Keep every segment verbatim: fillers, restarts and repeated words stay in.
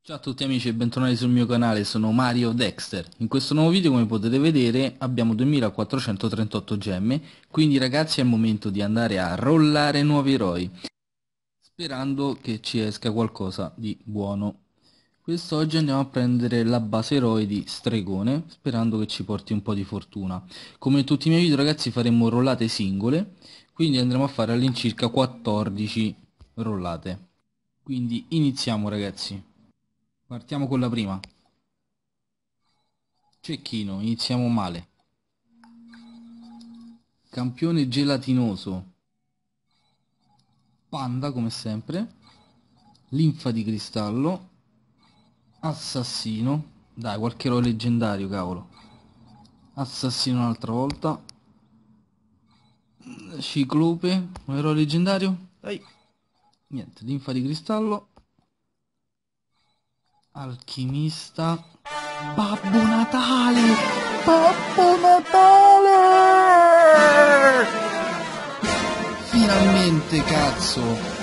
Ciao a tutti amici e bentornati sul mio canale, sono Mario Dexter. In questo nuovo video, come potete vedere, abbiamo duemilaquattrocentotrentotto gemme, quindi ragazzi è il momento di andare a rollare nuovi eroi, sperando che ci esca qualcosa di buono. Quest'oggi andiamo a prendere la base eroi di Stregone, sperando che ci porti un po' di fortuna. Come in tutti i miei video ragazzi faremo rollate singole, quindi andremo a fare all'incirca quattordici rollate. Quindi iniziamo ragazzi. Partiamo con la prima. Cecchino, iniziamo male. Campione gelatinoso. Panda come sempre. Linfa di cristallo. Assassino. Dai, qualche eroe leggendario, cavolo. Assassino un'altra volta. Ciclope, un eroe leggendario. Dai. Niente, linfa di cristallo. Alchimista. Babbo Natale! Babbo Natale! Finalmente, cazzo!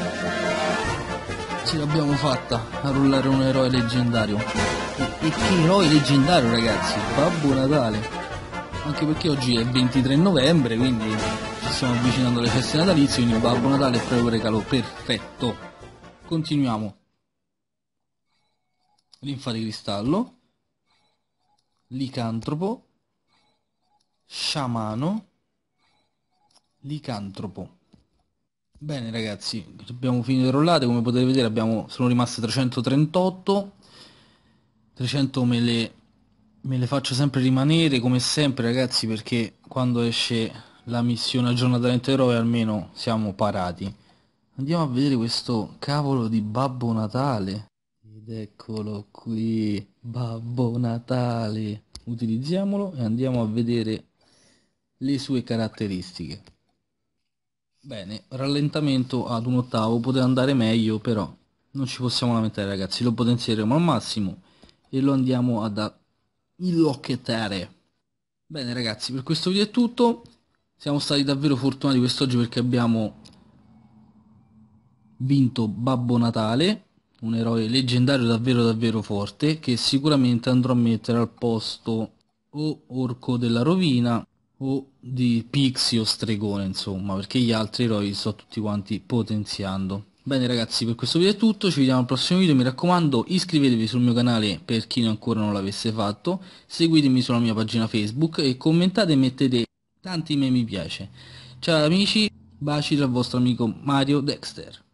Ce l'abbiamo fatta a rullare un eroe leggendario. E, e che eroe leggendario, ragazzi! Babbo Natale! Anche perché oggi è il ventitré novembre, quindi ci stiamo avvicinando alle feste natalizie, quindi Babbo Natale è proprio un regalo perfetto. Continuiamo. Linfa di cristallo. Licantropo. Sciamano. Licantropo. Bene ragazzi, abbiamo finito le rollate, come potete vedere abbiamo, sono rimaste trecentotrentotto, trecento me le, me le faccio sempre rimanere come sempre ragazzi, perché quando esce la missione aggiornamento eroe almeno siamo parati. Andiamo a vedere questo cavolo di Babbo Natale, ed eccolo qui, Babbo Natale. Utilizziamolo e andiamo a vedere le sue caratteristiche. Bene, rallentamento ad un ottavo, poteva andare meglio, però non ci possiamo lamentare ragazzi, lo potenzieremo al massimo e lo andiamo ad illocchettare. Bene ragazzi, per questo video è tutto, siamo stati davvero fortunati quest'oggi perché abbiamo vinto Babbo Natale, un eroe leggendario davvero davvero forte, che sicuramente andrò a mettere al posto o Orco della Rovina o di Pixie o Stregone, insomma, perché gli altri eroi li sto tutti quanti potenziando. Bene ragazzi, per questo video è tutto, ci vediamo al prossimo video, mi raccomando iscrivetevi sul mio canale per chi ancora non l'avesse fatto, seguitemi sulla mia pagina Facebook e commentate e mettete tanti miei mi piace. Ciao amici, baci dal vostro amico Mario Dexter.